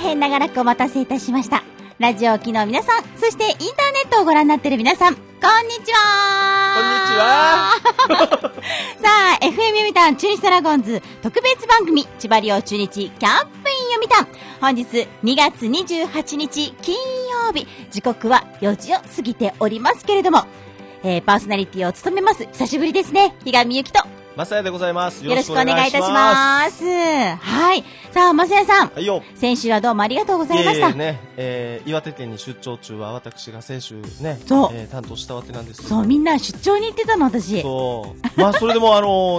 変長らくお待たせいたしました。ラジオ機の皆さん、そしてインターネットをご覧になっている皆さん、こんにちは。 こんにちは。 さあ、FM 読谷中日ドラゴンズ特別番組、千葉リオ中日キャンプイン読谷。本日2月28日金曜日、時刻は4時を過ぎておりますけれども、パーソナリティを務めます。久しぶりですね。比嘉美幸と。 まさやでございます。 よろしくお願いいたします。はい。さあ、まさやさん。 はいよ。 先週はどうもありがとうございました。 岩手県に出張中は私が先週ね、担当したわけなんですけど。 そう、みんな出張に行ってたの、私。 そう。まあ、それでも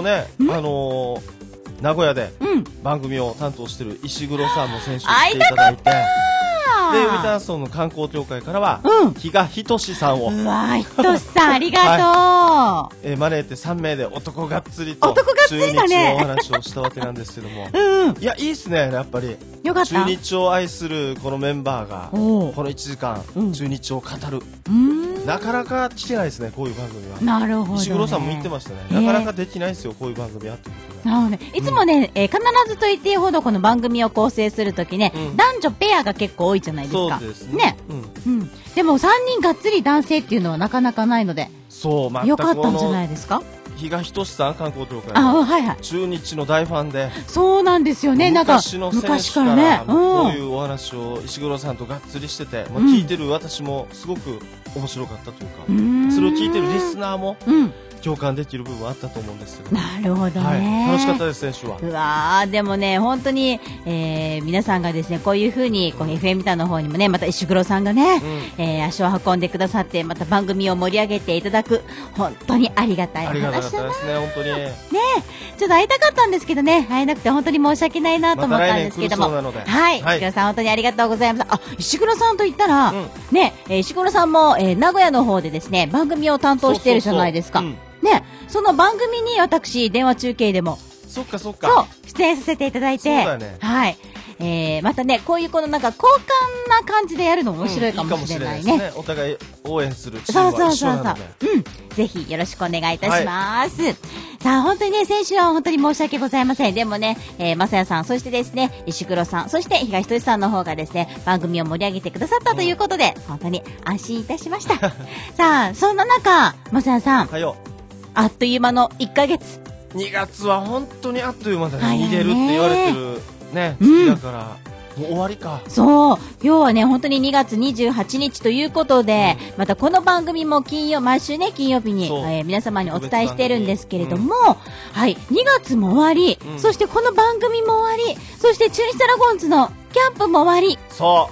名古屋で番組を担当してる石黒さんも先週来ていただいて。で、読谷村の観光協会からは、比嘉仁さんを。 うわ、仁さん、ありがとう。招いて3名で男がっつりと、中日のお話をしたわけなんですけども。いや、いいっすね、やっぱり。 よかった。 中日を愛するこのメンバーが、この1時間、中日を語る。なかなか聞けないですね、こういう番組は。 なるほど。 石黒さんも言ってましたね。なかなかできないですよ、こういう番組は。 なるほどね。いつもね、必ずと言っていいほどこの番組を構成するときね、男女ペアが結構多いじゃないですか。 そうですね。 でも3人がっつり男性っていうのはなかなかないので、よかったんじゃないですか。 比嘉仁さん観光協会中日の大ファンで、 そうなんですよね。なんか昔からね、こういうお話を石黒さんとがっつりしてて、聞いてる私もすごく面白かったというか、それを聞いてるリスナーも共感できる部分あったと思うんですけど。 なるほどね。 楽しかったです、先週は。 うわー、でもね、本当に、皆さんがですね、こういう風に、この FM タの方にもね、また石黒さんがね、足を運んでくださって、また番組を盛り上げていただく、本当にありがたい話だな。 ありがたかったですね、本当に。ね、 ちょっと会いたかったんですけどね、会えなくて本当に申し訳ないなと思ったんですけども。はい。石黒さん、本当にありがとうございます。あ、石黒さんと言ったら、ね、石黒さんも、名古屋の方でですね、番組を担当しているじゃないですか。ね、その番組に私電話中継でもそう出演させていただいて、はい、またね、こういうこのなんか交換な感じでやるの面白いかもしれないね。 お互い応援するチームは一緒なので、 ぜひよろしくお願いいたします。さあ、本当にね、先週は本当に申し訳ございません。でもね、まさやさん、そしてですね、石黒さん、そして東仁さんの方がですね、番組を盛り上げてくださったということで、本当に安心いたしました。さあ、そんな中、まさやさん、あっという間の1ヶ月。 2月は本当にあっという間だね。逃げるって言われてるね、月だから、もう終わりか。 そう。今日はね、本当に2月28日ということで、またこの番組も毎週ね、金曜日に、皆様にお伝えしてるんですけれども、はい、2月も終わり、そしてこの番組も終わり、そして中日ドラゴンズのキャンプも終わり。 そう。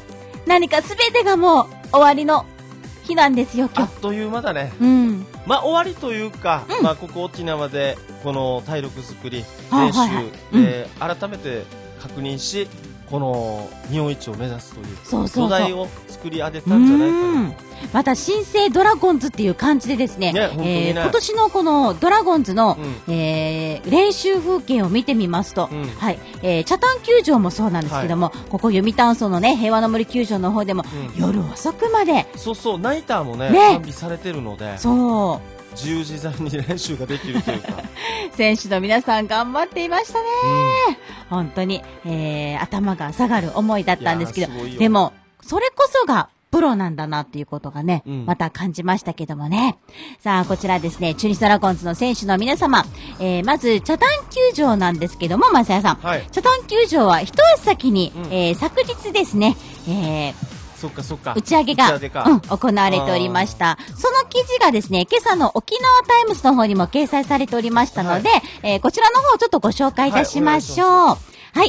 何か全てがもう終わりの日なんですよ、今日。 あっという間だね。まあ終わりというか、まあここ沖縄でこの体力作り、練習、改めて確認し、この日本一を目指すという土台を作り上げたんじゃないかな。 また新生ドラゴンズっていう感じでですね、今年のこのドラゴンズの、練習風景を見てみますと、はい、北谷球場もそうなんですけども、ここ読谷村のね、平和の森球場の方でも、夜遅くまで、 ナイターもね、完備されてるので、自由自在に練習ができるというか選手の皆さん頑張っていましたね。本当に、頭が下がる思いだったんですけど、でもそれこそがプロなんだなっていうことがね、また感じましたけどもね。さあ、こちらですね、中日ドラゴンズの選手の皆様、まず北谷球場なんですけども、まさやさん、北谷球場は一足先に、昨日ですね、打ち上げが、行われておりました。その記事がですね、今朝の沖縄タイムズの方にも掲載されておりましたので、こちらの方をちょっとご紹介いたしましょう。はい、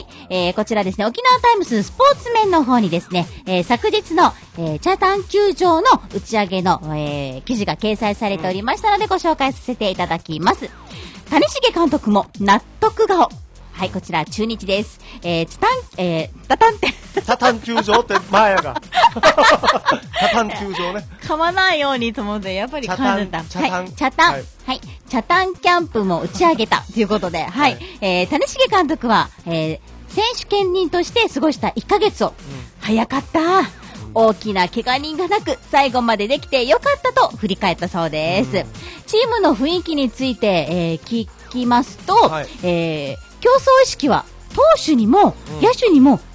こちらですね、沖縄タイムズスポーツ面の方にですね、昨日の、北谷球場の打ち上げの、記事が掲載されておりましたので、ご紹介させていただきます。谷繁監督も納得顔。はい、こちら中日です。 タタン球場って前やが。タタン球場ね。 噛まないようにと思って、やっぱり噛んでた。はい、北谷。はい、北谷キャンプも打ち上げたということで、はい、谷繁監督は、選手兼任として過ごした1ヶ月を、早かった。大きな怪我人がなく最後までできてよかったと振り返ったそうです。チームの雰囲気について、聞きますと、競争意識は投手にも野手にも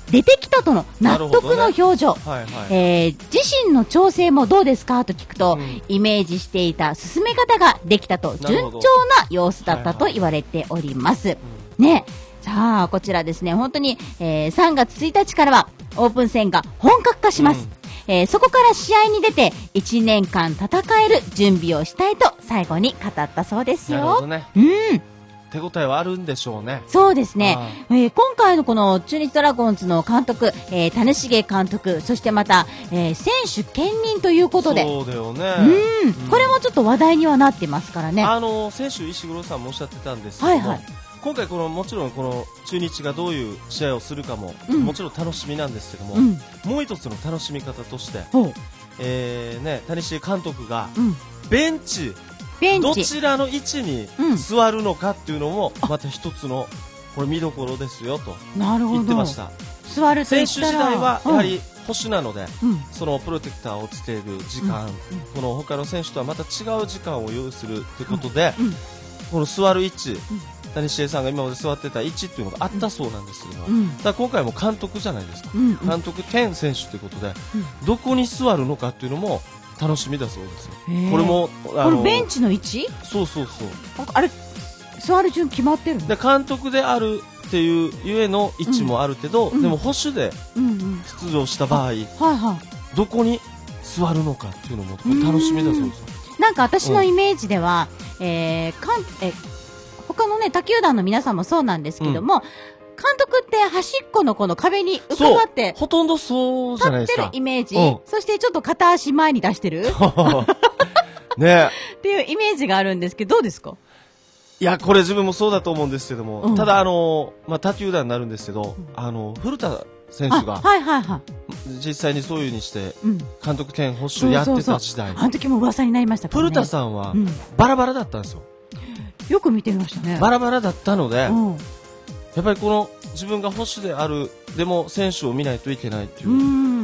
出てきたとの納得の表情、自身の調整もどうですかと聞くと、イメージしていた進め方ができたと順調な様子だったと言われております。ね、さあこちらですね、本当に、3月1日からはオープン戦が本格化します。そこから試合に出て1年間戦える準備をしたいと最後に語ったそうですよ。 なるほどね。手応えはあるんでしょうね。 そうですね。今回のこの中日ドラゴンズの監督、谷繁監督、そしてまた、選手兼任ということで。 そうだよね。 これもちょっと話題にはなってますからね。 選手石黒さんもおっしゃってたんですけども、今回もちろんこの中日がどういう試合をするかも、もちろん楽しみなんですけども、もう一つの楽しみ方として、谷繁監督がベンチどちらの位置に座るのかっていうのもまた一つのこれ見どころですよと言ってました。 座ると言ったら選手時代はやはり保守なので、そのプロテクターをつける時間、この他の選手とはまた違う時間を用意するということで、この座る位置、谷繁さんが今まで座ってた位置っていうのがあったそうなんですけども、ただ今回も監督じゃないですか、監督兼選手ということで、どこに座るのかっていうのも楽しみだそうですよ。これもこれベンチの位置？ そうあれ座る順決まってるの？ で監督であるっていうゆえの位置もあるけど、でも保守で出場した場合、どこに座るのかっていうのも楽しみだそうですよ。 なんか私のイメージでは、他のね他球団の皆さんもそうなんですけども、監督って端っこのこの壁に浮かばってほとんどそうじゃないですか。 立ってるイメージ、そしてちょっと片足前に出してるねっていうイメージがあるんですけど、どうですか？ いやこれ自分もそうだと思うんですけども、ただ他球団になるんですけど、古田選手が実際にそういうにして監督兼保守やってた時代、 あの時も噂になりましたからね。 古田さんはバラバラだったんですよ。 よく見てみましたね。 バラバラだったので、やっぱりこの自分が保守であるでも選手を見ないといけないっていう、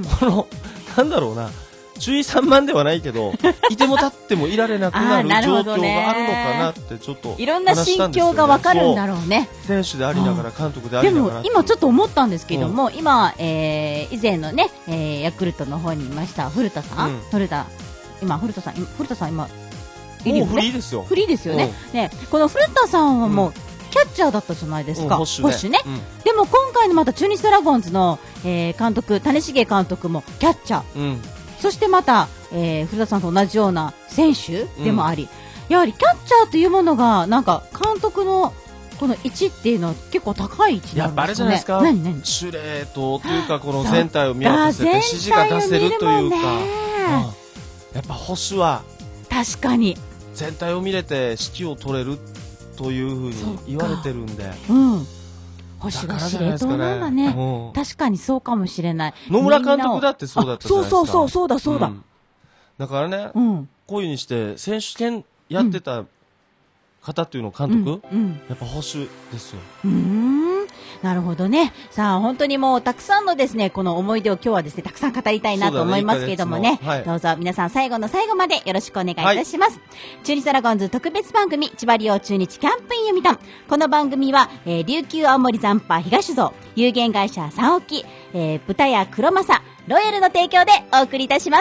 このなんだろうな、注意散漫ではないけどいても立ってもいられなくなる状況があるのかなってちょっといろんな心境が分かるんだろうね。 選手でありながら監督でありながら。 でも今ちょっと思ったんですけども、今、以前のね、ヤクルトの方にいました古田さん、古田さん今もうフリーですよ。 フリーですよね。この古田さんはもうキャッチャーだったじゃないですか、保守ね。でも今回のまた中日ドラゴンズの、監督谷繁監督もキャッチャー、そしてまた、古田さんと同じような選手でもあり、やはりキャッチャーというものがなんか監督のこの位置っていうのは結構高い位置なんですかね。 やっぱあれじゃないですか、司令塔というかこの全体を見渡せて指示が出せるというか、やっぱ保守は確かに全体を見れて指揮を取れるというふうに言われてるんで、 保守が司令塔なんだね。確かにそうかもしれない。 野村監督だってそうだったじゃないですか。 そうだ。 だからね、こういうふうにして選手権やってた方っていうのを監督、やっぱ保守ですよ。 なるほどね。さあ本当にもうたくさんのですねこの思い出を今日はですねたくさん語りたいなと思いますけれどもね、どうぞ皆さん最後の最後までよろしくお願いいたします。中日ドラゴンズ特別番組千葉リオ中日キャンプイン読谷。この番組は、琉球青森残波東蔵有限会社三沖、豚屋黒正ロイヤルの提供でお送りいたします。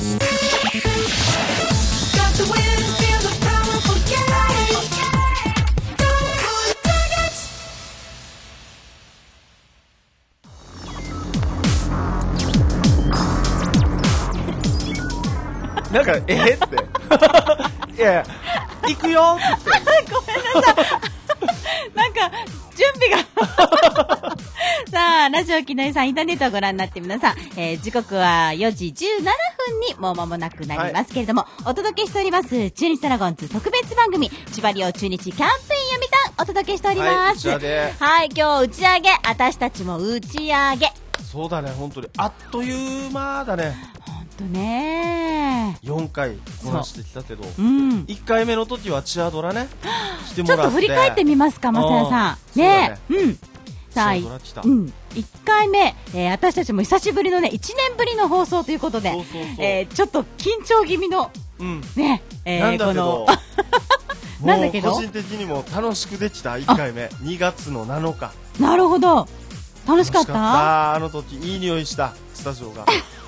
なんかっていや行くよって言ってごめんなさいなんか準備がさあラジオきのりさんインターネットをご覧になって皆さん、時刻は4時17分にもう間もなくなりますけれども、お届けしております中日ドラゴンズ特別番組千葉リオ中日キャンペーン読みたんお届けしております。はい、今日打ち上げ、私たちも打ち上げ。 そうだね、本当にあっという間だね。 本当ね。 4回こなしてきたけど、1回目の時はチアドラねしてもらって、 ちょっと振り返ってみますか、まさやさんね。さあ、1回目、私たちも久しぶりのね、1年ぶりの放送ということで、ちょっと緊張気味の、ね、 なんだけどなんだけど個人的にも楽しくできた1回目、2月の7日。 なるほど。楽しかった？ あの時いい匂いしたスタジオが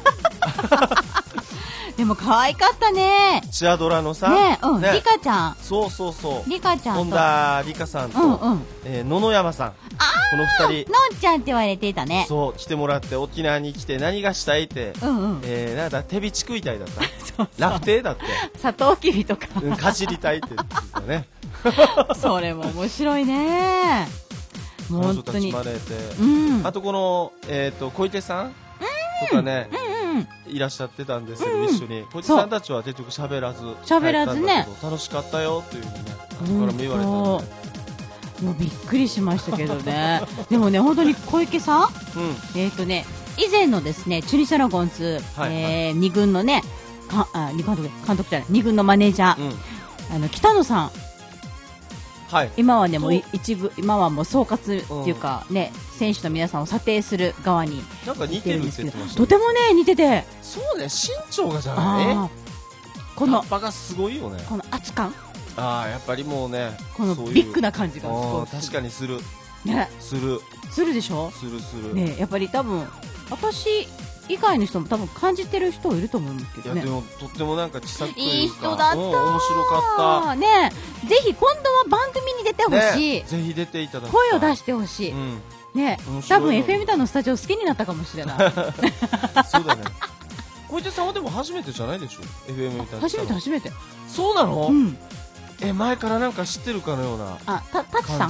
でも可愛かったね。 チアドラのさ、 ね、リカちゃん。 そうリカちゃんと本田リカさんと、野々山さん、この2人のんちゃんって言われていたね。 そう来てもらって、沖縄に来て何がしたいって、なんだ手びち食いたいだったそうラフテーだってサトウキビとかかじりたいって言ってたねそれも面白いね。 本当に。あとこの、小池さんとかね、いらっしゃってたんですけど、一緒に小池さんたちは結局喋らずね、楽しかったよというふうにね、後からも言われたので、 もうびっくりしましたけどねでもね、本当に小池さん、以前のですね、中日ドラゴンズ、2軍のね、監督じゃない、2軍のマネージャー、北野さん、今はね、もう今はもう総括っていうかね、選手の皆さんを査定する側になんか似てるって言ってました。 とてもね似てて、 そうね、身長がじゃない、 この葉っぱがすごいよね。 この圧感、 やっぱりもうね、 このビッグな感じがすごい。 確かにするね、 するでしょ。 するね、やっぱり多分私以外の人も多分感じてる人いると思うんですけどね。 いやでもとってもなんか気さくというか、 いい人だった。面白かったね。ぜひ今度は番組に出てほしい、 ぜひ出ていただきたい、 声を出してほしい、ね、多分 FM タのスタジオ好きになったかもしれないそうだね。小池さんはでも初めてじゃないでしょ、 FM タ。 初めて。 そうなの？前からなんか知ってるかのようなタツさん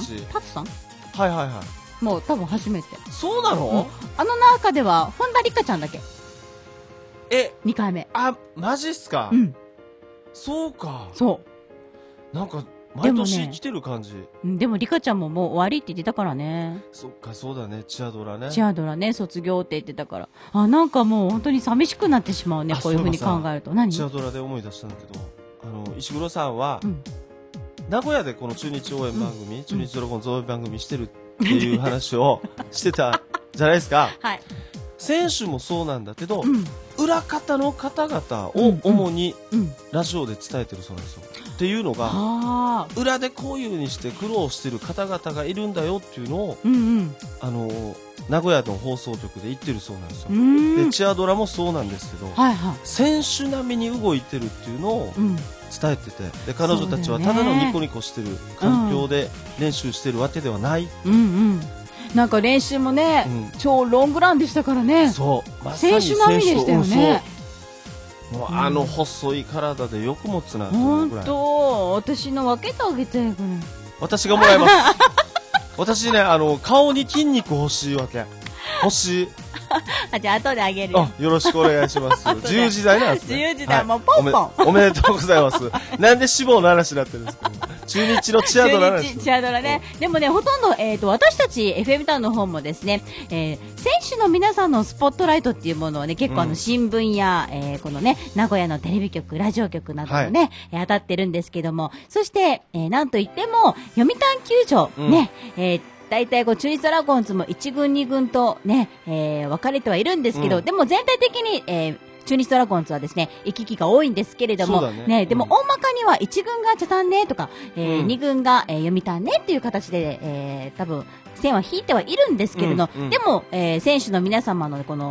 もう多分初めて。 そうなの？ あの中では本田理香ちゃんだけ。2回目。 マジっすか？そうか。なんか毎年来てる感じ。 でも理香ちゃんももう終わりって言ってたからね。 そっか、そうだね、チアドラね、 卒業って言ってたから、なんかもう本当に寂しくなってしまうね、こういう風に考えると。何？ チアドラで思い出したんだけど、石黒さんは、名古屋でこの中日応援番組、中日ドラゴンズ応援番組してるっていう話をしてたじゃないですか。選手もそうなんだけど、裏方の方々を主にラジオで伝えてるそうなんですよ。っていうのが、裏でこういう風にして苦労してる方々がいるんだよっていうのを、名古屋の放送局で言ってるそうなんですよ。でチアドラもそうなんですけど、選手並みに動いてるっていうのを伝えてて、で彼女たちはただのニコニコしてる環境で練習してるわけではない。 なんか練習もね、超ロングランでしたからね。選手並みでしたよね。 もう細い体でよく持つなと思うぐらい。私の分けてあげてくれ。 私がもらいます私ね、顔に筋肉欲しいわけ。欲しい。 じゃあ後であげるよ。 よろしくお願いします。自由時代なんですね。 自由時代、もうポンポン。 おめでとうございます。なんで脂肪の話になってるんですか？中日のチアドラなんです。 チアドラね。でもね、ほとんど、私たち FM タウンの方もですね、選手の皆さんのスポットライトっていうものをね、結構新聞や、このね、名古屋のテレビ局、ラジオ局などもね、当たってるんですけども、そして、なんといっても、読谷球場、ね、大体中日ドラゴンズも1軍2軍とね、分かれてはいるんですけど、でも全体的に、中日ドラゴンズはですね、行き来が多いんですけれども、でも大まかには1軍が茶谷ねとか、2軍が、読谷ねっていう形で、多分線は引いてはいるんですけれど、でも、選手の皆様のこの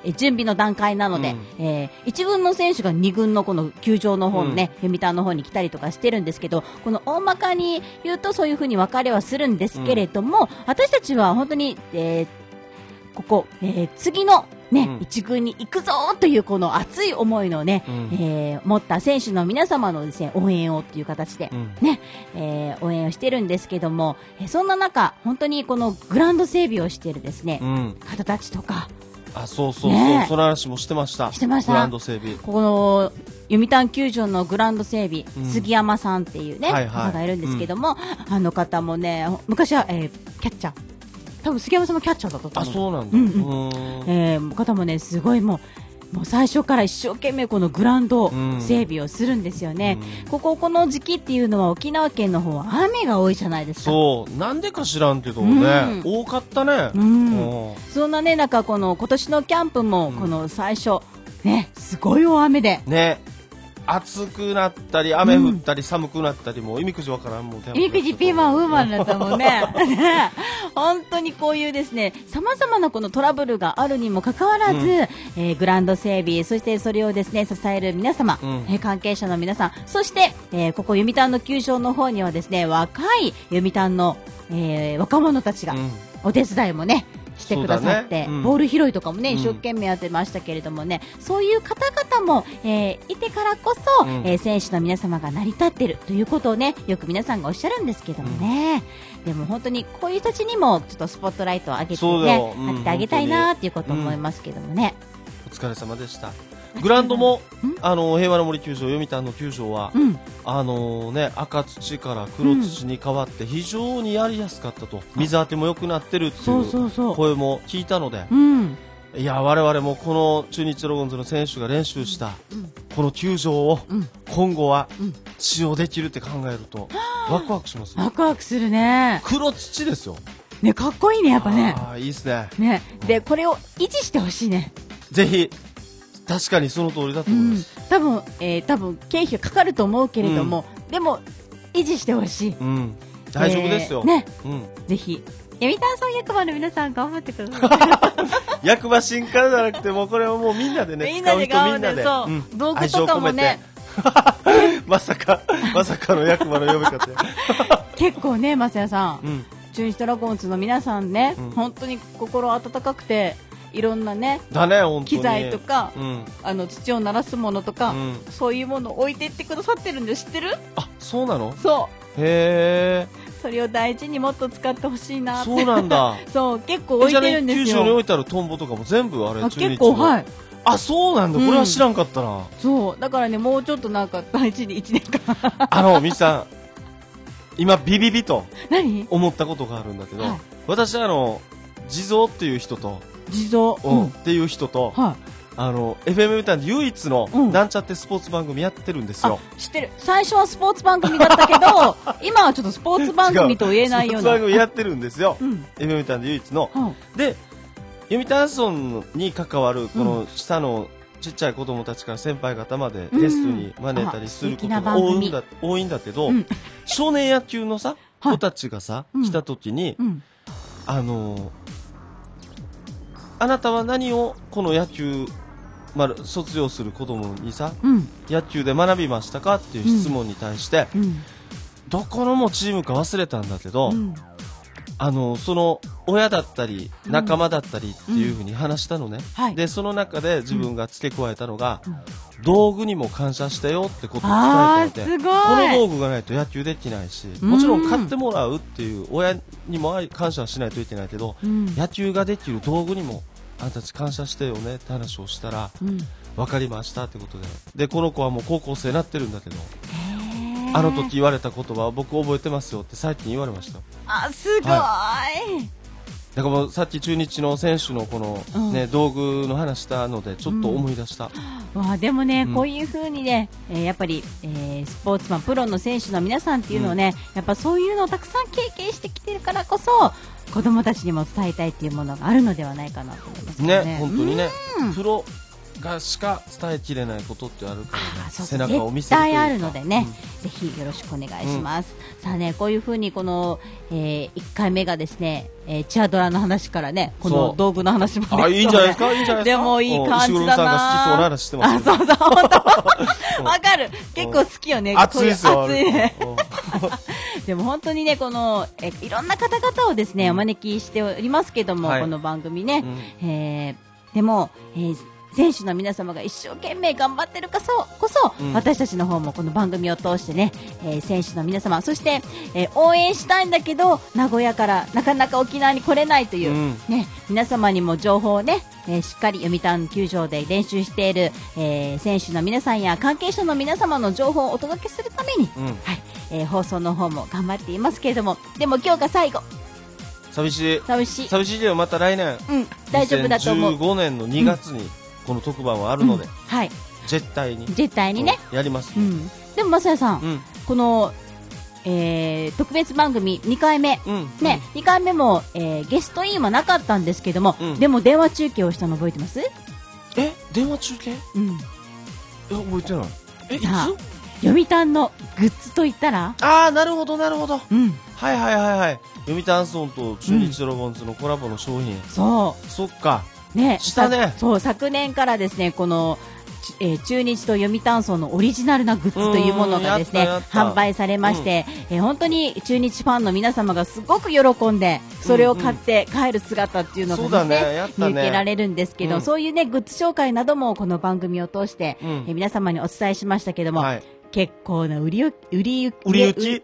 準備の段階なので、1軍の選手が2軍のこの球場の方のね、読谷の方に来たりとかしてるんですけど、この大まかに言うとそういう風に分かれはするんですけれども、私たちは本当に、ここ、次のね、一軍に行くぞというこの熱い思いのね、持った選手の皆様のですね、応援をという形でね、応援をしてるんですけども、そんな中、本当にこのグラウンド整備をしているですね、方たちとか、 そう、その話もしてました。 してました。 グラウンド整備。 この読谷球場のグラウンド整備、杉山さんっていうね、方がいるんですけども、あの方もね、昔は、キャッチャー。多分杉山さんもキャッチャーだったと思う。 そうなんだ。 方もね、すごいもう最初から一生懸命このグラウンド整備をするんですよね。この時期っていうのは沖縄県の方は雨が多いじゃないですか。 そう、なんでか知らんけどね、多かったね。 そんなね、なんか今年のキャンプもこの最初、ね、すごい大雨で。 ね。暑くなったり雨降ったり寒くなったり、もう意味くじわからんもん。 意味くじピーマンウーマンだったもんね。本当にこういうですね、様々なこのトラブルがあるにもかかわらず、グラウンド整備、そしてそれをですね、支える皆様、関係者の皆さん、そして、ここ読谷の球場の方にはですね、若い読谷の、若者たちがお手伝いもね、してくださって、ボール拾いとかもね、一生懸命やってましたけれどもね、そういう方々も、いてからこそ、選手の皆様が成り立っているということをね、よく皆さんがおっしゃるんですけどもね、でも本当にこういう人たちにもちょっとスポットライトを上げてね、当ててあげたいなっていうことを思いますけどもね。 お疲れ様でした。グラウンドも平和の森球場、読谷の球場は、赤土から黒土に変わって非常にやりやすかったと、水当ても良くなってるっていう声も聞いたので、いや我々もこの中日ドラゴンズの選手が練習したこの球場を今後は使用できるって考えるとワクワクしますね。 ワクワクするね。 黒土ですよ。 ね、かっこいいね、やっぱね。 いいですね。 ね、でこれを維持してほしいね。 ぜひ。確かにその通りだと思います。 多分経費がかかると思うけれども、でも維持してほしい。 大丈夫ですよ。 ね、ぜひ読谷村役場の皆さん頑張ってください。 役場新刊じゃなくてもこれはもうみんなでね、使う人みんなで道具とかもね。 まさかの役場の呼び方。 結構ね、増谷さん、中日ドラゴンズの皆さんね、本当に心温かくて。いろんなね、機材とか、土を鳴らすものとか、そういうものを置いていってくださってるんで知ってる？ そうなの？ そう。 へー。 それを大事にもっと使ってほしいなって。 そうなんだ。 そう、結構置いてるんですよ。 球場に置いてあるトンボとかも全部あれ、 結構、はい。 そうなんだ。これは知らんかったな。 そう、だからね、もうちょっとなんか大事に1年間。 みちさん、今ビビビと思ったことがあるんだけど、私地蔵っていう人と。 地蔵っていう人と、FM みたいな唯一のなんちゃってスポーツ番組やってるんですよ。 知ってる。最初はスポーツ番組だったけど今はちょっとスポーツ番組と言えないようなスポーツ番組やってるんですよ。FM みたいな唯一の。で、読谷村に関わるこの下のちっちゃい子供たちから先輩方までゲストに招いたりすることが多いんだけど、少年野球のさ子たちがさ来た時に、あなたは何をこの野球、卒業する子供にさ、野球で学びましたかっていう質問に対して、どこのもチームか忘れたんだけど、その親だったり仲間だったりっていうふうに話したのね、でその中で自分が付け加えたのが、道具にも感謝したよってことを伝えたので、この道具がないと野球できないし、もちろん買ってもらうっていう親にも感謝しないといけないけど、野球ができる道具にもあんたたち感謝してよねって話をしたら、分かりましたってことで、この子はもう高校生になってるんだけど、あの時言われた言葉僕覚えてますよって最近言われました。 すごい、 だからもうさっき中日の選手のこの、道具の話したのでちょっと思い出した。 でもね、こういう風にね、やっぱり、スポーツマンプロの選手の皆さんっていうのをね、やっぱそういうのをたくさん経験してきてるからこそ子供たちにも伝えたいっていうものがあるのではないかなと思いますね。 本当にね、プロがしか伝えきれないことってあるからね。 そう背中を見せるというか。 絶対あるのでね、ぜひよろしくお願いします。さあね、こういう風にこの、1回目がですね、チアドラの話からね、この道具の話まで、 あ、いいんじゃないですか、いいんじゃないですか。 でもいい感じだな。 石黒さんが好きそうな話してますよ。あ、そうそう、本当。わかる。結構好きよね。 熱いですよ。 熱いね。でも本当にね、この、いろんな方々をですね、お招きしておりますけども、この番組ね。でも、選手の皆様が一生懸命頑張ってるからこそ、私たちの方もこの番組を通してね、選手の皆様、そして、応援したいんだけど名古屋からなかなか沖縄に来れないという、ね、皆様にも情報をね、しっかり読谷球場で練習している、選手の皆さんや関係者の皆様の情報をお届けするために、はい、放送の方も頑張っていますけれども、でも今日が最後。 寂しいけど、また来年、 大丈夫だと思う。 2015年の2月に、この特番はあるので、 はい、 絶対にね、 やります、 でも増谷さん、この、特別番組2回目、ね、2回目も、ゲストインはなかったんですけども、でも電話中継をしたの覚えてます？ 電話中継？覚えてない。いつ？ 読谷のグッズと言ったら？ ああ、なるほどなるほど、はい読谷村と中日ドラゴンズのコラボの商品、そっかね、 したね。 そう、昨年からですね、この、中日と読谷村のオリジナルなグッズというものがですね、販売されまして、本当に中日ファンの皆様がすごく喜んで、それを買って帰る姿っていうのがですね、見受けられるんですけど、そういうね、グッズ紹介などもこの番組を通して、皆様にお伝えしましたけども、結構な売り打ち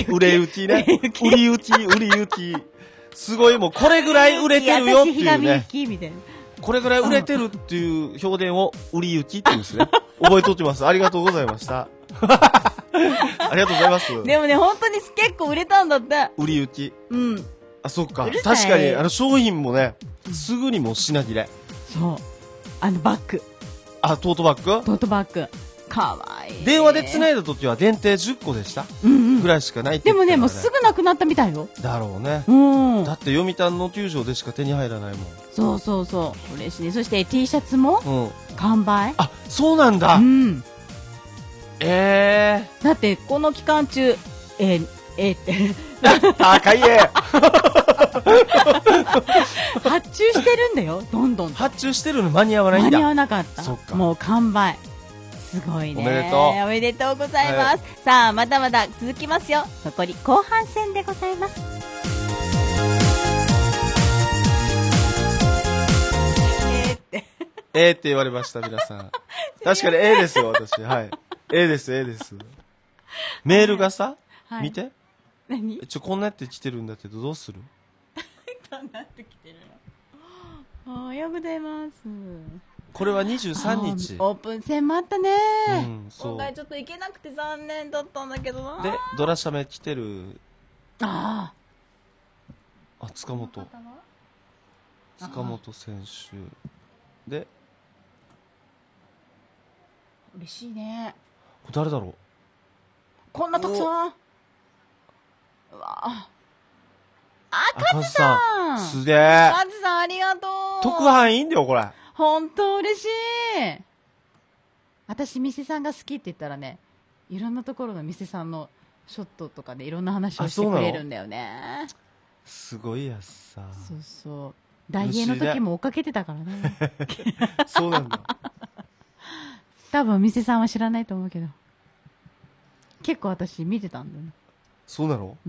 すごい、もうこれぐらい売れてるよっていうね。これぐらい売れてるっていう表現を売り打ちって言うんですね。覚えとってます。ありがとうございました。ありがとうございます。 でもね、本当に結構売れたんだって。 売り打ち。あ、そっか。確かに、商品もね、すぐにもう品切れ。 そう。バッグ。 あ、トートバッグ？ トートバッグ。かわいい。 電話で繋いだ時は限定10個でしたぐらいしかないって言ってたからね。 でもね、もうすぐなくなったみたいよ。 だろうね。だって読谷の球場でしか手に入らないもん。 そう嬉しいね。そして T シャツも完売。 あ、そうなんだ。 だってこの期間中って高い発注してるんだよ。どんどん発注してるの間に合わないんだ。 間に合わなかった。もう完売。すごいね。おめでとうございます。さあ、まだまだ続きますよ。残り後半戦でございます。 って言われました、皆さん。確かにですよ、私。はい。です。メールがさ、見て。 何？ こんなやって来てるんだけど、どうする？ こんなやって来てるの？おはようございます。 これは23日。 オープン戦もあったね。 今回ちょっと行けなくて残念だったんだけどな。 で、ドラシャメ来てる。塚本選手。で、 嬉しいね。 これ誰だろう？ こんなたくさん。うわカズさん。すげえ。 カズさんありがとう。 特派員いいんだよ、これ。 本当嬉しい。私、店さんが好きって言ったらね、いろんなところの店さんのショットとかでいろんな話をしてくれるんだよね。 すごいやつさ。 そう。ダイエーの時も追っかけてたからね。 そうなんだ。 多分店さんは知らないと思うけど、結構私見てたんだよね。 そうなの？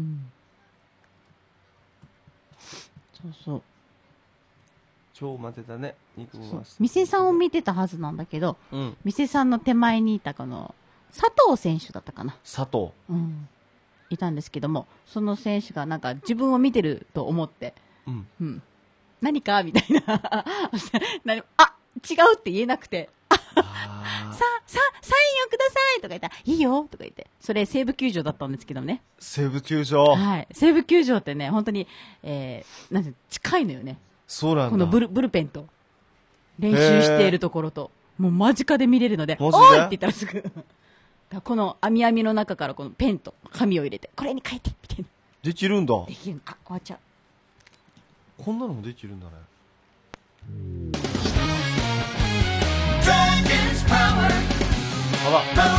そう。 超待てたね。 店さんを見てたはずなんだけど、店さんの手前にいたこの佐藤選手だったかな。 佐藤。 いたんですけども、その選手がなんか自分を見てると思って、何かみたいな違うって言えなくて、サインをくださいとか言ったら、いいよとか言って、それ西武球場だったんですけどね。 西武球場。 はい。西武球場ってね、本当に、なんて近いのよね。 そうなんだ。 このブルペンと練習しているところと、もう間近で見れるので、おいって言ったらすぐこの網網の中からこのペンと紙を入れて、これに書いてみたいな。 できるんだ。 できる。終わっちゃう。 こんなのもできるんだね。 ば。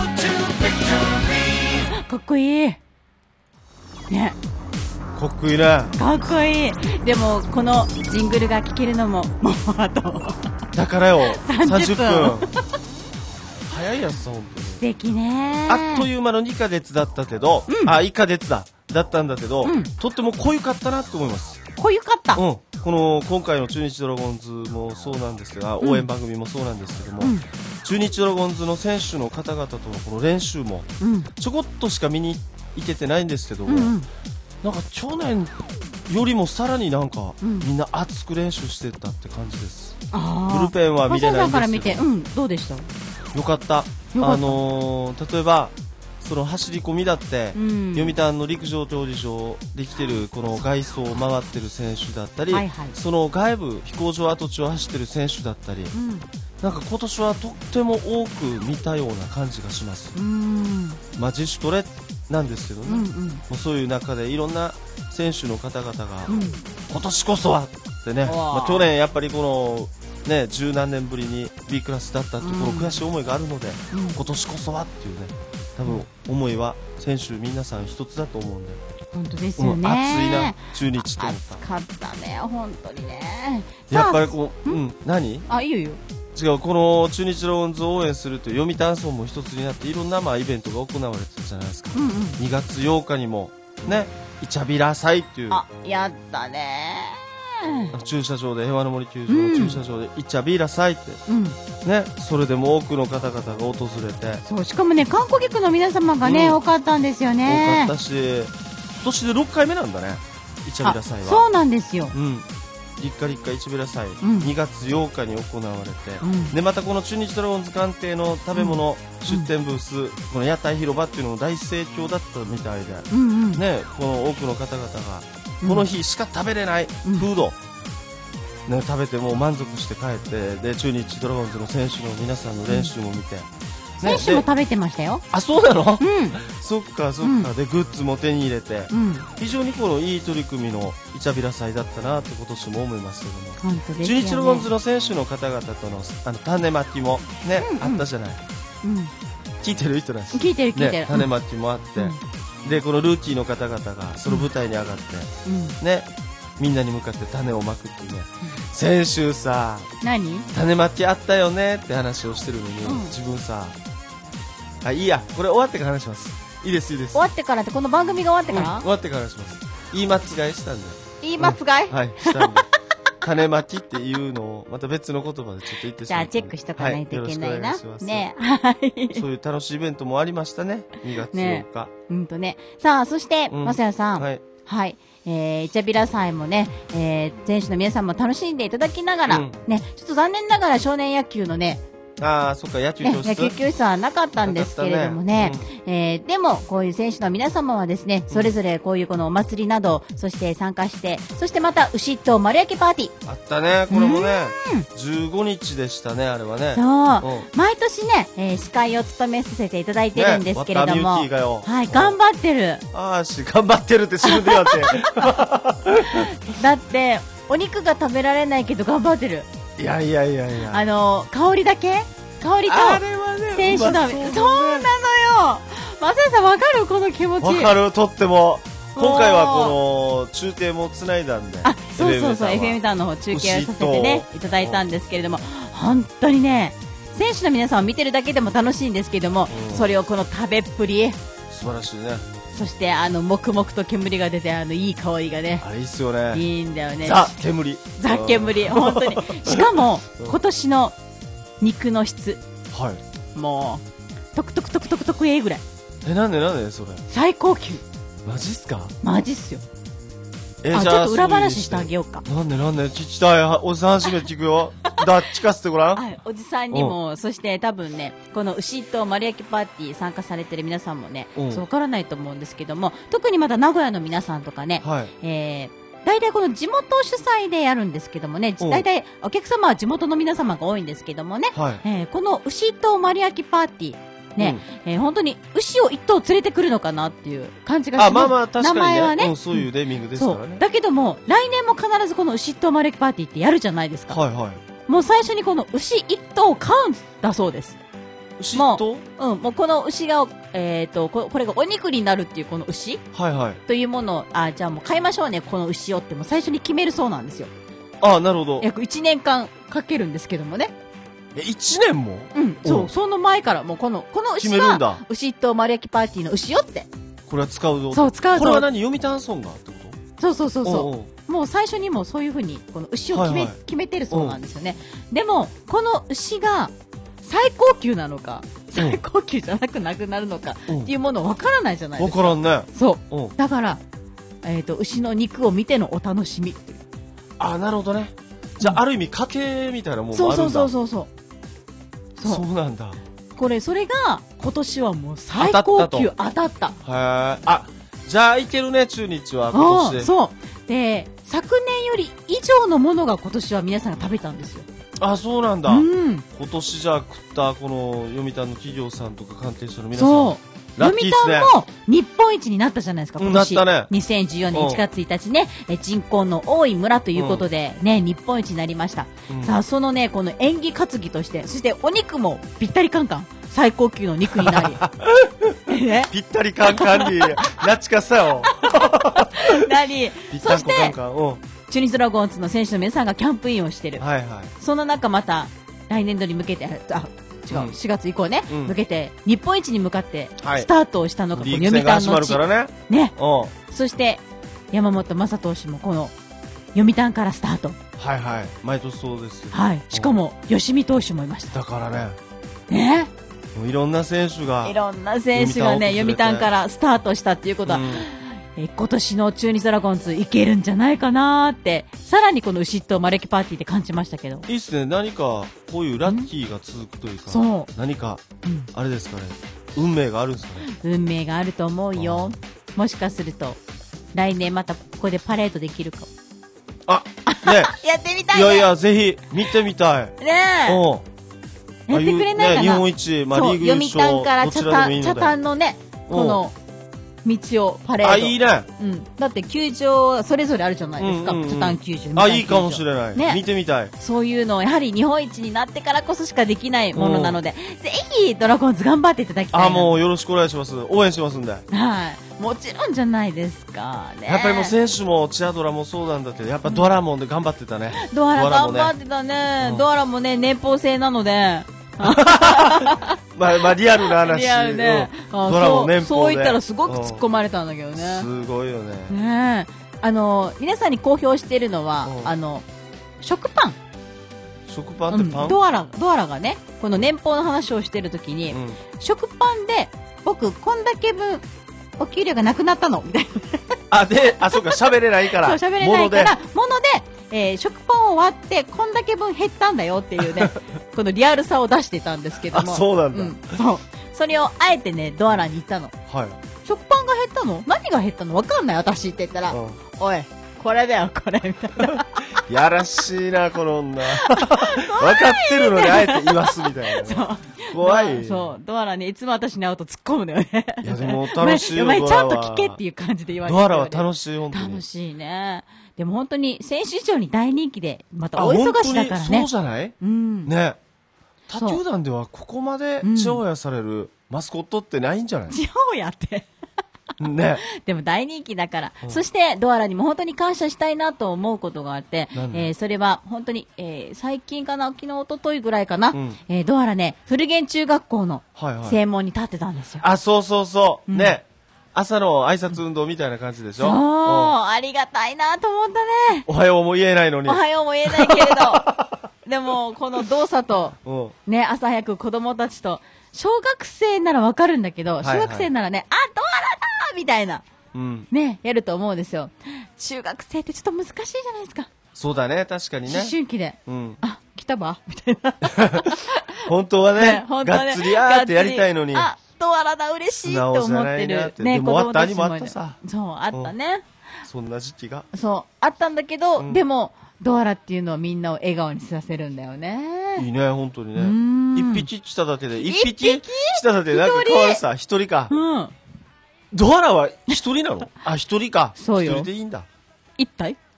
かっこいい。ね。 かっこいいね。 かっこいい。でも、このジングルが聴けるのも、もうあと。 だからよ、 30分。 早いやつさ、本当に。 素敵ね。 あっという間の2ヶ月だったけど、1ヶ月だったんだけど、とっても濃ゆかったなと思います。 濃ゆかった。 この、今回の中日ドラゴンズもそうなんですが、応援番組もそうなんですけども、中日ドラゴンズの選手の方々とのこの練習も、ちょこっとしか見に行けてないんですけども、なんか去年よりもさらになんか、みんな熱く練習してたって感じです。ブルペンは見れないんですけど。 から見て、どうでした？ よかった。例えば、その走り込みだって、読谷の陸上競技場できてるこの外装を回ってる選手だったり、その外部飛行場跡地を走ってる選手だったり、なんか今年はとっても多く見たような感じがします。まあ自主トレなんですけどね、もうそういう中でいろんな選手の方々が、今年こそはってね、まあ、去年やっぱりこのね、十何年ぶりに B クラスだったっていうこの悔しい思いがあるので、今年こそはっていうね、多分思いは選手皆さん一つだと思うんで。 本当ですよね。 熱いな、中日と思った。 熱かったね、本当にね。 やっぱりこう、何？ あ、いいよいいよ。 違う、この中日ドラゴンズを応援するという読谷村も一つになっていろんなイベントが行われてるじゃないですか。2月8日にもね、イチャビラ祭っていう。 あ、やったね。 駐車場で、平和の森球場の駐車場でイチャビラ祭って、ね、それでも多くの方々が訪れて。 そう、しかもね、観光客の皆様がね、多かったんですよね。 多かったし、今年で6回目なんだね、イチャビラ祭は。 そうなんですよ。 立夏立夏イチャビラ祭、2月8日に行われて、でまたこの中日ドラゴンズ官邸の食べ物出店ブース、この屋台広場っていうのも大盛況だったみたいで、ね、この多くの方々がこの日しか食べれないフード、ね、食べてもう満足して帰って、で中日ドラゴンズの選手の皆さんの練習も見て、 選手も食べてましたよ。 あ、そうなの？そっかそっか。でグッズも手に入れて、非常にこのいい取り組みのイチャビラ祭だったなって今年も思いますけども、中日ドラゴンズの選手の方々との種まきもね、あったじゃない。聞いてる人らしい。 聞いてる聞いてる。 種まきもあって、でこのルーキーの方々がその舞台に上がってね、みんなに向かって種をまくってね、先週さ、種まきあったよねって話をしてるのに、自分さ、あ、いいや、これ終わってから話します。いいですいいです。 終わってからって、この番組が終わってから？ 終わってから話します。言い間違いしたんで。 言い間違い？ はい、したんで。種まきっていうのをまた別の言葉でちょっと言ってしまう。 じゃあチェックしとかないといけないな。ね、 はい。そういう楽しいイベントもありましたね。2月8日。 ね。さあ、そして、まさやさん。はい。イチャビラ祭もね、選手の皆さんも楽しんでいただきながら、ね、ちょっと残念ながら少年野球のね、 そっか、野球教室、 野球教室はなかったんですけれどもね、でもこういう選手の皆様はですね、それぞれこういうこのお祭りなど、そして参加して、そしてまた牛一頭丸焼きパーティーあったね。これもね、15日でしたね、あれはね。 そう、毎年ね、司会を務めさせていただいてるんですけれども、はい、頑張ってる。 頑張ってるって自分で言われて。 だってお肉が食べられないけど頑張ってる。 いや、 香りだけ、香りと選手の、そうなのよ。マサヤさんわかる？この気持ち。 わかる、とっても。今回はこの中継もつないだんで、 そう FM タウンの方中継をさせてねいただいたんですけれども、本当にね、選手の皆さんを見てるだけでも楽しいんですけれども、それをこの食べっぷり、 素晴らしいね。 そして黙々と煙が出て、いい香りがね、 いいっすよね。 いいんだよね。 ザ煙、 本当に。しかも今年の肉の質、もうトクトクトクトクトクぐらい。 なんでそれ最高級。 マジっすか？ マジっすよ。ちょっと裏話してあげようか。 なんで聞きたい。おじさん初めて聞くよ。聞かせてごらん。 おじさんにも、そして多分ね、この牛と丸焼きパーティー参加されてる皆さんもね、そうわからないと思うんですけども、特にまた名古屋の皆さんとかね、大体この地元主催でやるんですけどもね、大体お客様は地元の皆様が多いんですけどもね、この牛と丸焼きパーティー、ね、本当に牛を一頭連れてくるのかなっていう感じがします。 確かにね、 名前はね、 そういうネーミングですからね。 だけども来年も必ずこの牛一頭丸焼きパーティーってやるじゃないですか。もう最初にこの牛一頭を買うんだそうです。 牛もとう、もうこの牛が、これがお肉になるっていうこの牛はいはい。 というものを、じゃあもう買いましょうね、この牛をってもう最初に決めるそうなんですよ。 あ、なるほど。 約1年間かけるんですけどもね。 1年もそう、その前からもうこの牛が、牛と丸焼きパーティーの牛よって。 これは使うぞ。 そう、使うぞ。 これは何読谷村がってことそう。もう最初にもうそういう風に、この牛を決めてるそうなんですよね。でも、この牛が最高級なのか、最高級じゃなくなるのかっていうものわからないじゃないですか。 わからんね。 そう。だから、牛の肉を見てのお楽しみ。 あ、なるほどね。じゃあ、ある意味家計みたいなもんもあるんだ。そうなんだ。 それが今年はもう最高級当たった。 へー。じゃあいけるね、中日は今年で。 そう。で、昨年より以上のものが今年は皆さんが食べたんですよ。 あ、そうなんだ。今年じゃあ食ったこの読谷の企業さんとか関係者の皆さん。そう。 読谷も日本一になったじゃないですか、今年。 なったね。 2014年1月1日ね、人口の多い村ということでね、日本一になりました。さあ、そのね、この縁起担ぎとして、そしてお肉もぴったりカンカン、最高級の肉になり。 ぴったりカンカンに、なちかさよ。 なり、そして、中日ドラゴンズの選手の皆さんがキャンプインをしてる。その中また、来年度に向けて、4月以降ね、向けて日本一に向かってスタートをしたのがこの読谷の地ね。そして山本昌投手もこの読谷からスタート。 はいはい。毎年そうですよ。 はい。しかも吉見投手もいました。 だからね。 ね。 いろんな選手がね、読谷からスタートしたっていうことは。今年の中日ドラゴンズいけるんじゃないかなーって、さらにこの牛とマレキパーティーで感じましたけど。 いいっすね。何かこういうラッキーが続くというか、何か、あれですかね、運命があるんですかね。 運命があると思うよ。もしかすると来年またここでパレードできるかも。 ねやってみたいね。 いやぜひ見てみたいね。やってくれないかな。 日本一、リーグ優勝、 読谷から茶炭のね、この道をパレード。 いいね。 だって球場それぞれあるじゃないですか。茶炭球場。 いいかもしれない。見てみたい。 そういうのをやはり日本一になってからこそしかできないものなので、ぜひドラゴンズ頑張っていただきたい。 もうよろしくお願いします。応援しますんで。 はい。もちろんじゃないですかね。 やっぱりもう選手もチアドラもそうなんだけど、やっぱドラモンで頑張ってたね。 ドアラ頑張ってたね。ドアラもね、年俸制なので。 リアルな話。 リアルね。 ドラも年俸で。 そう言ったらすごく突っ込まれたんだけどね。 すごいよね。 ねえ。皆さんに公表しているのは、食パン。 食パンってパン？ ドアラがね、この年俸の話をしてるときに、食パンで、僕、こんだけ分、お給料がなくなったのみたいな。そうか、喋れないから。 そう、喋れないから、もので、食パンを割って、こんだけ分減ったんだよっていうね、このリアルさを出してたんですけども。 そうなんだ。 そう。それをあえてね、ドアラに言ったの。 はい。 食パンが減ったの？何が減ったの？わかんない私って言ったら、おい、これだよ、これ、みたいな。 やらしいな、この女。分かってるのにあえて言わすみたいな。そう。怖い。 そう。ドアラね、いつも私に会うと突っ込むのよね。 いや、でも楽しいよ。 お前ちゃんと聞けっていう感じで言われてる。 ドアラは楽しい、本当に。 楽しいね。でも本当に選手以上に大人気で、またお忙しだからね。 そうじゃない？ね。他球団ではここまでチヤホヤされるマスコットってないんじゃない？ チヤホヤって。 ね。 でも大人気だから。そしてドアラにも本当に感謝したいなと思うことがあって、それは本当に、最近かな、昨日一昨日ぐらいかな、ドアラね、古源中学校の正門に立ってたんですよ。 そう。ね。朝の挨拶運動みたいな感じでしょ？ ありがたいなと思ったね。 おはようも言えないのに。 おはようも言えないけれど。でも、この動作と、ね、朝早く子供たちと、小学生ならわかるんだけど、小学生ならね、ドアラだみたいな、ね、やると思うんですよ。中学生ってちょっと難しいじゃないですか。 そうだね、確かにね。 思春期で。来たばみたいな。 本当はね、がっつりってやりたいのに。 ドアラだ、嬉しいと思ってる。ね、子供たちも。 あったさ。 そう、あったね。 そんな時期が。 そう、あったんだけど、でも、ドアラっていうのはみんなを笑顔にさせるんだよね。 いいね、本当にね。一匹来ただけで、一匹来ただけでなんか変わるさ、一人か。ドアラは一人なの？一人か。 そうよ。 一人でいいんだ。 一体？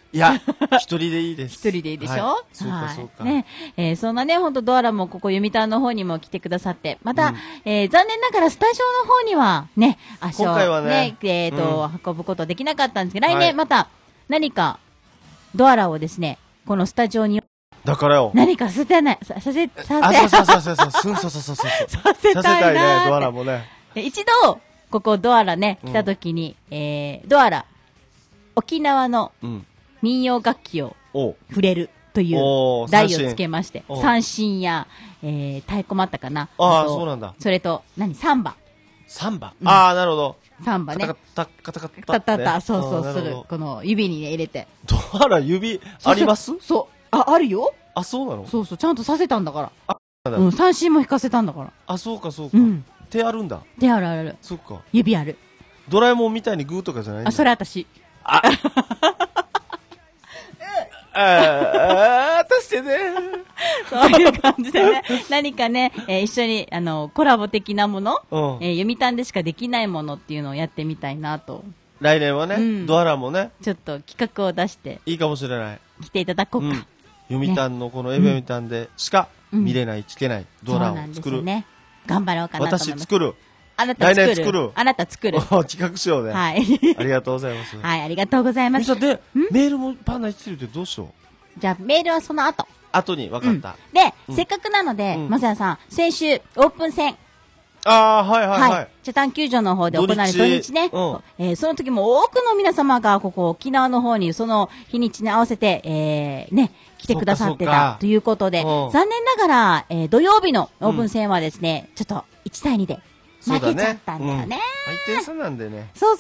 いや、一人でいいです。 一人でいいでしょ、 はい、そうかそうか。 ね、そんなね、本当ドアラもここ読谷の方にも来てくださって、また、残念ながらスタジオの方にはね、足を今回はね、 運ぶことできなかったんですけど、来年また何かドアラをですね、このスタジオにだからよ。 何かさせたいな。 そうさせたいね、ドアラもね。 一度、ここドアラね、来た時に、ドアラ、沖縄の民謡楽器を触れるという題をつけまして、三振や、太鼓もあったかな。 ああ、そうなんだ。 それと、サンバ。 サンバ、ああ、なるほど。 サンバね。 カタカタ。 そうする。この指にね、入れて。 ドアラ指あります？ そう。あるよ。 あ、そうなの？ そう、ちゃんとさせたんだから。三振も弾かせたんだから。 あ、そうかそうか。手あるんだ。 手ある。 そうか。 指ある。 ドラえもんみたいにグーとかじゃないんだ。 あ、それ私。 私してね。 そういう感じでね、何かね、一緒に、コラボ的なもの、読谷でしかできないものっていうのをやってみたいなと。 来年はね、ドアラもね。 ちょっと企画を出して。 いいかもしれない。 来ていただこうか。 読谷のこの読谷でしか見れない、聞けないドアラを作る。 ね。頑張ろうかなと思います。 私作る。 あなた作る。 来年作る。 あなた作る。 企画しようね。 はい。 ありがとうございます。 はい、ありがとうございます。 で、メールもパンナしてるってどうしよう。じゃあ、メールはその後。 後に、分かった。 で、せっかくなので、まさやさん、先週、オープン戦。 はい。 北谷球場の方で行われる土日ね。その時も多くの皆様が、ここ、沖縄の方に、その日にちに合わせて、来てくださってたということで、残念ながら、土曜日のオープン戦はですね、ちょっと1対2で負けちゃったんだよね。 相手差なんでね。 そう。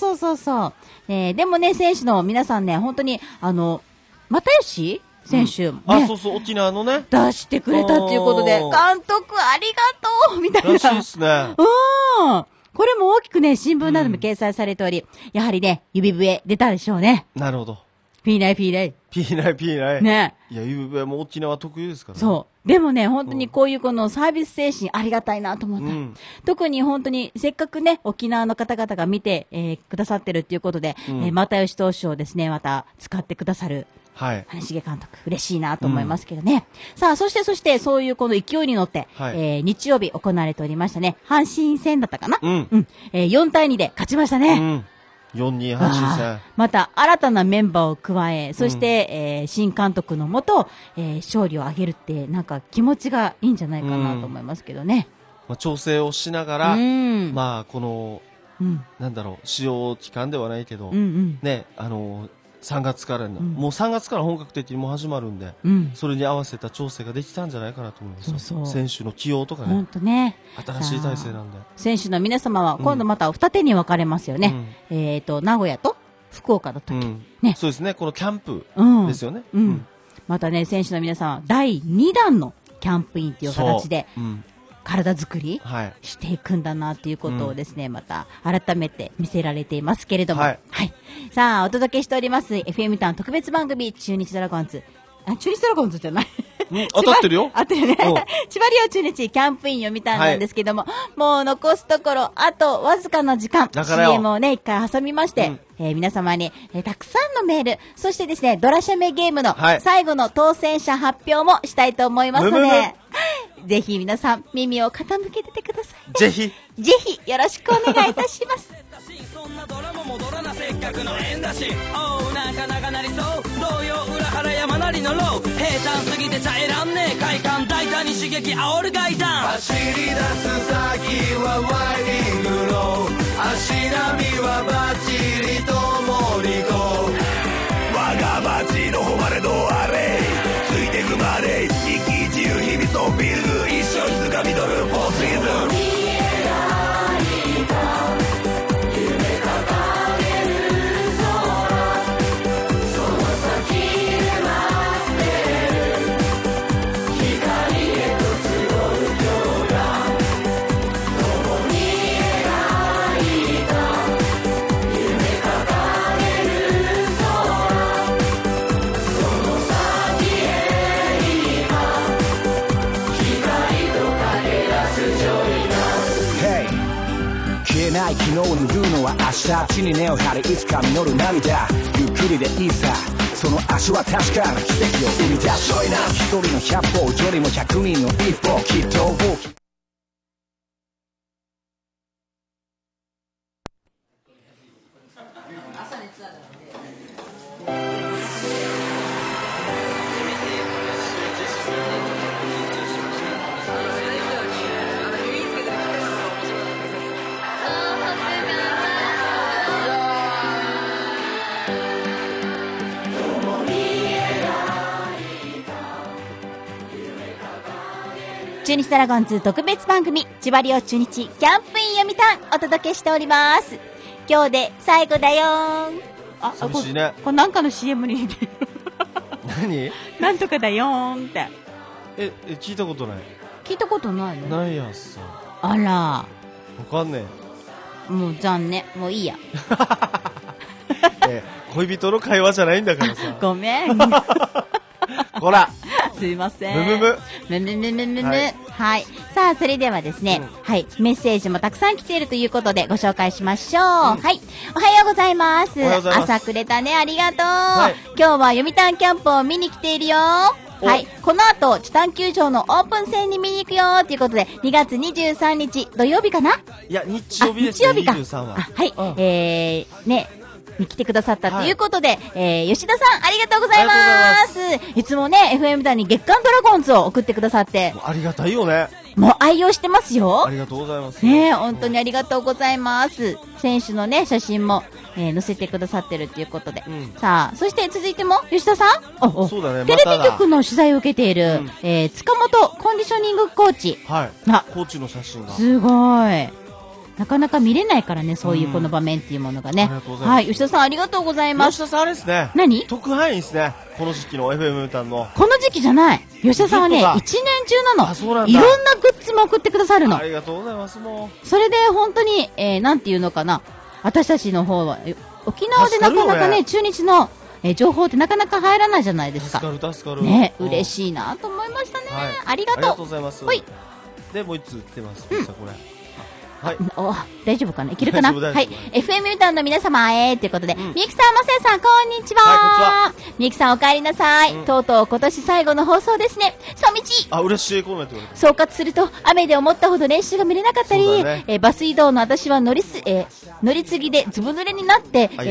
でもね、選手の皆さんね、本当に、又吉選手、 そう、沖縄のね。 出してくれたっていうことで、監督ありがとうみたいな。 らしいですね。 これも大きくね、新聞なども掲載されており、やはりね、指笛出たでしょうね。 なるほど。 ピーナイ。 ね。いや、指笛も沖縄特有ですからね。 そう。でもね、本当にこういうこのサービス精神ありがたいなと思った。特に本当にせっかくね、沖縄の方々が見て、くださってるっていうことで、又吉投手をですね、また使ってくださる。 はい。 谷重監督、嬉しいなと思いますけどね。さあ、そして、そういうこの勢いに乗って、日曜日行われておりましたね。阪神戦だったかな4対2で勝ちましたね。 4-2、阪神戦。 また、新たなメンバーを加え、そして、新監督のもと、勝利を挙げるって、なんか気持ちがいいんじゃないかなと思いますけどね。 調整をしながら、この、なんだろう、使用期間ではないけど、ね、3月からもう3月から本格的にも始まるんで、それに合わせた調整ができたんじゃないかなと思います。選手の起用とかね。 本当ね。 新しい体制なんで。 選手の皆様は今度また二手に分かれますよね。名古屋と福岡だったっけ。ね。 そうですね。このキャンプですよね。 またね、選手の皆さんは第2弾のキャンプインという形で、体作りしていくんだなということをですね、また改めて見せられていますけれども、さあお届けしております FM タウン特別番組中日ドラゴンズ、中日ドラゴンズじゃない当たってるよ。 当たってるね。千葉リオ中日キャンプイン読みたいなんですけども、もう残すところあとわずかの時間、CM をね一回挟みまして、皆様に、たくさんのメール、そしてですねドラシャメゲームの最後の当選者発表もしたいと思いますので、ぜひ皆さん耳を傾けててください。 ぜひよろしくお願いいたします。 そんなドラマ戻らなせっかくの縁だし、なかなかなりそう同様裏腹山なりのロー、平坦すぎてちゃ選んねえ快感、大胆に刺激煽る外弾、走り出す先はワイニングロー、足並みはバッチリともにこう、我が町の誉れどあれついてくまで生き自由日々そうビルグ一生静かミドルフォーシーズン、昨日に言うのは明日、地に根を張りいつか実る涙、ゆっくりでいいさ、 その足は確かな奇跡を生み出す。一人の百歩よりも100人の一歩、きっと大きい。 中日ドラゴンズ特別番組千葉リオ中日キャンプイン読谷お届けしております。今日で最後だよー。あ、 寂しいね。 これなんかの CM に似てる。 何？ なんとかだよーんって。 聞いたことない。 聞いたことないの？ ないやさ。 あら。 わかんねえ。もう残念。もういいや。 恋人の会話じゃないんだからさ。 ごめん。 こら。 すいません。 むむむ。 むむむむむむ。はい。さあ、それではですね、はい。メッセージもたくさん来ているということでご紹介しましょう。はい。おはようございます。朝くれたね。ありがとう。今日は読谷キャンプを見に来ているよ。はい。この後、チタン球場のオープン戦に見に行くよということで、2月23日土曜日かな？ いや、日曜日ですね。 日曜日か。 23は。 はい。ね。に来てくださったということで、吉田さんありがとうございます。いつもね FM 団に月刊ドラゴンズを送ってくださってありがたいよね。 もう愛用してますよ。 ありがとうございますね。本当にありがとうございます。選手のね写真も、載せてくださってるということで、さあそして続いても吉田さんそうだね、 テレビ局の取材を受けている、塚本コンディショニングコーチ、 はい、コーチの写真がすごい。なかなか見れないからね、そういうこの場面っていうものがね。はい、吉田さんありがとうございます。 吉田さんあれですね。 何？ 特派員ですね。この時期の FM タンの。 この時期じゃない。吉田さんはね、一年中なの。 あ、そうなんだ。 いろんなグッズも送ってくださるの。 ありがとうございます。もう。それで本当に、なんていうのかな。私たちの方は、沖縄でなかなかね、中日の、情報ってなかなか入らないじゃないですか。 助かる助かる。 ね、嬉しいなと思いましたね。ありがとう。 ありがとうございます。 はい。 で、もう一つ来てます。これ。 はい、大丈夫かな、いけるかな。はい、FM ユタンの皆様ということで、みゆきさん、まさやさん、こんにちは。みゆきさん、お帰りなさい。とうとう今年最後の放送ですね。寂しい。 あ、嬉しいコメント。 総括すると、雨で思ったほど練習が見れなかったり、バス移動の私は乗り継ぎでずぶ濡れになって、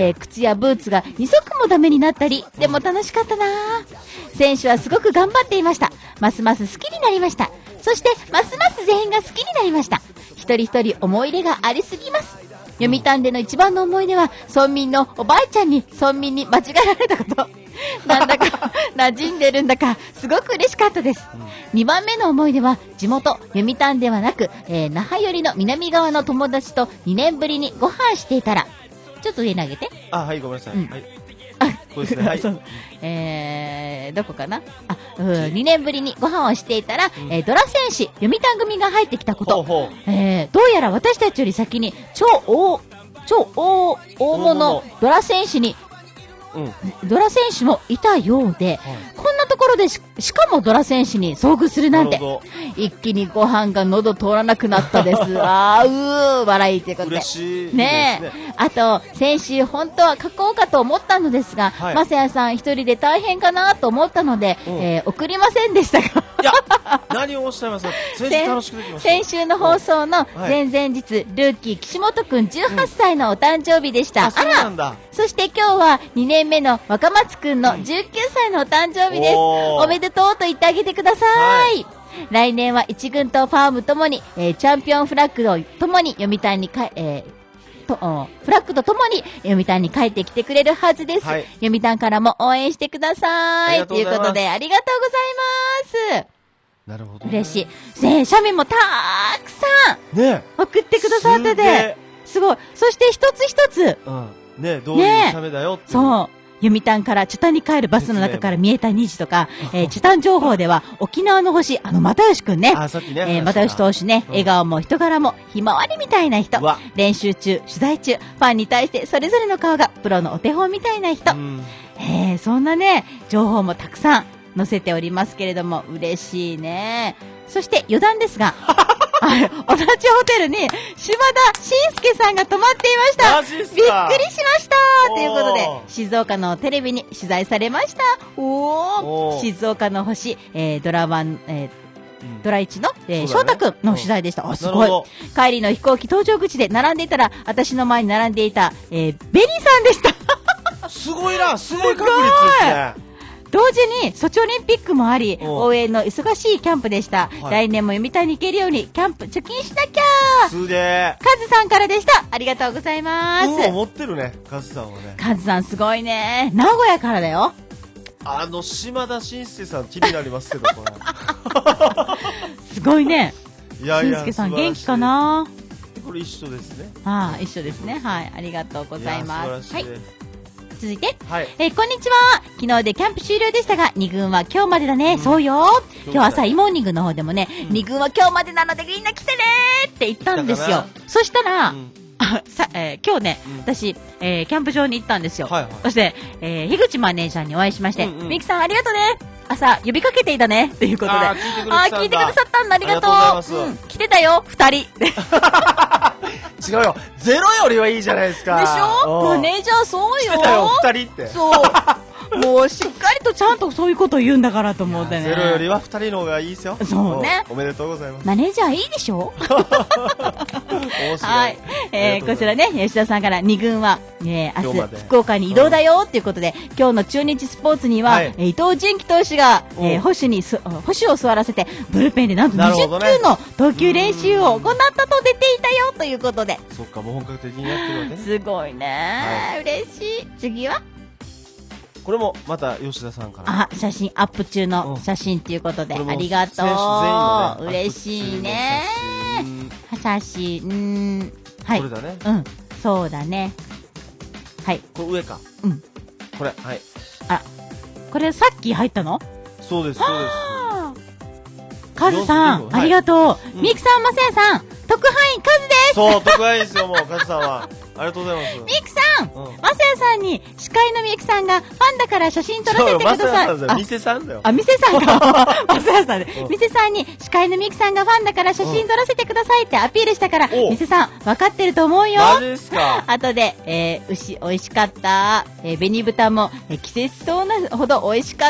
靴やブーツが2足もダメになったり、でも楽しかったな。選手はすごく頑張っていました。ますます好きになりました。そして、ますます全員が好きになりました。一人一人思い入れがありすぎます。読谷での一番の思い出は、村民のおばあちゃんに村民に間違えられたこと。なんだか馴染んでるんだか、すごく嬉しかったです。2番目の思い出は、地元読谷ではなく、那覇寄りの南側の友達と2年ぶりにご飯していたら、ちょっと上投げて。 あ、はい、ごめんなさい。はい。 こうですね。はい。どこかな2年ぶりにご飯をしていたら、ドラ選手、読谷組が入ってきたこと。どうやら私たちより先に、超大物ドラ選手に、ドラ選手もいたようで、こんなところでしかもドラ選手に遭遇するなんて、一気にご飯が喉通らなくなったです。笑いということで。 嬉しいねえ。あと、先週本当は書こうかと思ったのですが、まさやさん一人で大変かなと思ったので、送りませんでしたが。 いや、何をおっしゃいますか。 先週の放送の前々日、ルーキー岸本くん18歳のお誕生日でした。 あら。 そして今日は2年目の若松くんの19歳のお誕生日です。おめでとうと言ってあげてください。来年は一軍とファームともに、チャンピオンフラッグをともに読谷にフラッグとともに読谷に帰ってきてくれるはずです。読谷からも応援してください。ということでありがとうございます。 なるほど。 嬉しい。写メもたくさん送ってくださってて、すごい。そして一つ一つ、 ね、どういう写メだよって。 そう。読谷からチュタンに帰るバスの中から見えた虹とか、チュタン情報では沖縄の星、又吉くんね。又吉投手ね、笑顔も人柄もひまわりみたいな人。練習中、取材中、ファンに対してそれぞれの顔がプロのお手本みたいな人。そんなね、情報もたくさん載せておりますけれども、嬉しいね。そして余談ですが、 同じホテルに、島田紳介さんが泊まっていました。 マジっすか。 びっくりしましたということで、静岡のテレビに取材されました。静岡の星、ドラ1、ドラ1の、翔太くんの取材でした。すごい。帰りの飛行機搭乗口で並んでいたら、私の前に並んでいた、ベニーさんでした。 すごいな、すごい確率ですね。 同時にソチオリンピックもあり、応援の忙しいキャンプでした。来年も読谷に行けるようにキャンプ貯金しなきゃ。 すげえ。 カズさんからでした。ありがとうございます。 持ってるね、カズさんはね。 カズさんすごいね。名古屋からだよ。 島田紳介さん気になりますけど、これ。 すごいね。紳いやいや、 介さん元気かな。 これ一緒ですね。 一緒ですね。はい、ありがとうございます。はい。続いて、 はい、 こんにちは。昨日でキャンプ終了でしたが、2軍は今日までだね。そうよ。今日朝イモーニングの方でもね、2軍は今日までなのでみんな来てねって言ったんですよ。そしたら、今日ね、私、キャンプ場に行ったんですよ。そして、樋口マネージャーにお会いしまして、みきさんありがとうね。朝、呼びかけていたね。ということで。聞いてくださったんだ。ありがとう。来てたよ、2人。 違うよ。ゼロよりはいいじゃないですか。 でしょ？マネージャーそうよ。 来てたよ、2人って。 そう。もうしっかりとちゃんとそういうことを言うんだからと思ってね。 ゼロよりは2人の方がいいですよ。 そうね。 おめでとうございます。 マネージャーいいでしょ。はい。こちらね、吉田さんから2軍は、明日福岡に移動だよっていうことで、今日の中日スポーツには、伊藤純喜投手が、星を座らせて、ブルペンでなんと20球の投球練習を行ったと出ていたよということで。 そっか、もう本格的にやってるわけね。 すごいね。嬉しい。次はこれもまた吉田さんから。 写真アップ中の写真ということで、ありがとう。嬉しいね。写真、はい。 これだね。 そうだね。はい。 これ上か。これ、はい。 これさっき入ったの？ そうです、そうです。 カズさん、ありがとう。みゆきさん、まさやさん、特派員カズです。 そう、特派員ですよ、もう、カズさんは。ありがとうございます。 みゆきさん、まさやさんに、司会のみゆきさんがファンだから写真撮らせてください。 店さんだよ。 店さんか。まさやさんで。店さんに、司会のみゆきさんがファンだから写真撮らせてくださいってアピールしたから、店さん、分かってると思うよ。 マジですか。 後で、美味しかった。紅豚も、季節そうなほど美味しかった。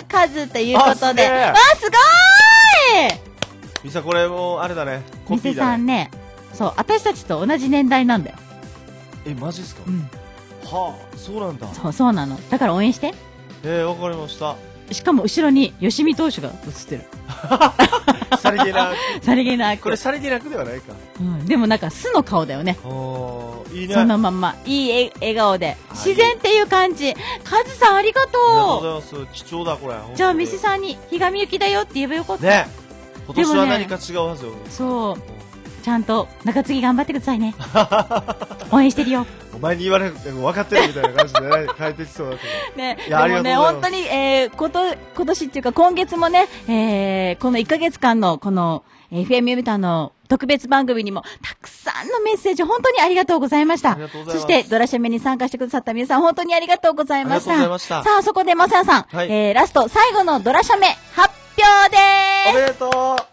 カズということで。わあ、すごーい。 ミサ、これもあれだね。 店さんね、そう、私たちと同じ年代なんだよ。 マジですか？はあ、そうなんだ。 そうなの。だから応援して。 わかりました。 しかも後ろに吉見投手が映ってる。 さりげなく。 さりげなく。 これさりげなくではないか。 でもなんか素の顔だよね。 いいね。 そのまんま、いい笑顔で。自然っていう感じ。カズさんありがとう。 ありがとうございます。貴重だ、これ。 じゃあ、店さんに、ひがみゆきだよって言えばよかった。 ね。今年は何か違うはずよ。 そう。ちゃんと中継ぎ頑張ってくださいね。応援してるよ。 お前に言われても分かってるみたいな感じでね、変えてきそうだけど。 ね、でもね、本当に、今年っていうか今月もね、この1ヶ月間のこの、FM ユタの特別番組にもたくさんのメッセージ本当にありがとうございました。そしてドラシャメに参加してくださった皆さん本当にありがとうございました。さあ、そこでまさやさん、ラスト最後のドラシャメ発表でーす。 おめでとう。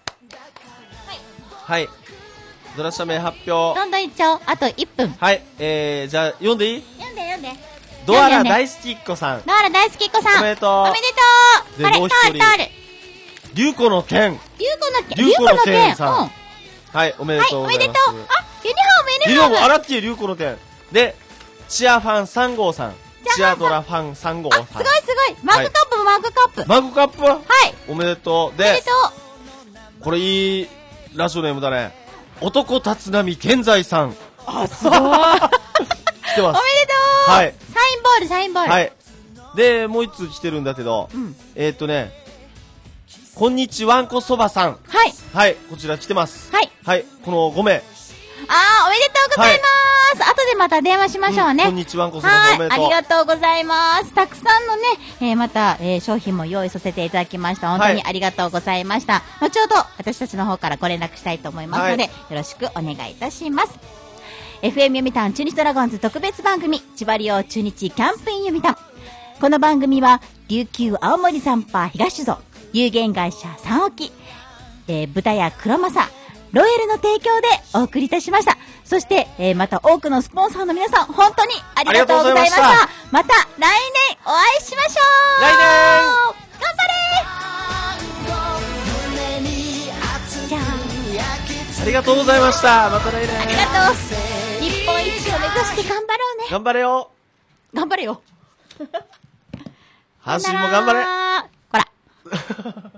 はい。ドラシャメ発表。 どんどんいっちゃおう。あと1分。 はい。じゃあ、読んでいい？ 読んで。 ドアラ大好きっ子さん。 ドアラ大好きっ子さん。 おめでとう。 おめでとう。 で、もう一人。リュウコの剣。 リュウコの剣さん。 はい、おめでとうございます。 おめでとう。ユニフォーム。 ユニフォーム、洗っていうリュウコの剣。で、チアファン3号さん。チアドラファン3号さん。 すごい。マグカップ。 マグカップは？ はい。 おめでとう。で、 おめでとう。これいいラジオネームだね。男立浪健在さん。 すごい。来てます。おめでとう。 はい。 サインボール。 はい。で、もう一通来てるんだけど、こんにちわんこそばさん。 はい。 はい、こちら来てます。 はい。 はい、この5名。 おめでとうございます。後でまた電話しましょうね。 こんにちわんこそばさん、おめでとう。 ありがとうございます。たくさんのね、また、商品も用意させていただきました。本当にありがとうございました。後ほど、私たちの方からご連絡したいと思いますので、よろしくお願いいたします。FM 読谷中日ドラゴンズ特別番組、千葉利用中日キャンプイン読谷。この番組は、琉球青森サンパー東酒造、有限会社三沖、豚屋黒正、 ロエルの提供でお送りいたしました。そして、また多くのスポンサーの皆さん、本当にありがとうございました。また来年お会いしましょう。 来年頑張れ。じゃあ、 ありがとうございました。また来年。 ありがとう。日本一を目指して頑張ろうね。 頑張れよ。 頑張れよ。 阪神も頑張れ。 ほら。